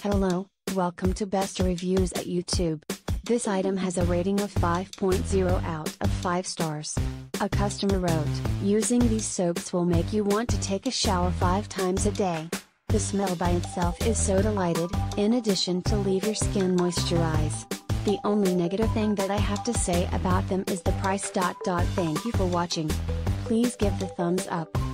Hello, welcome to Best Reviews at YouTube. This item has a rating of 5.0 out of 5 stars. A customer wrote, "Using these soaps will make you want to take a shower 5 times a day. The smell by itself is so delighted, in addition to leave your skin moisturized. The only negative thing that I have to say about them is the price. Thank you for watching. Please give the thumbs up.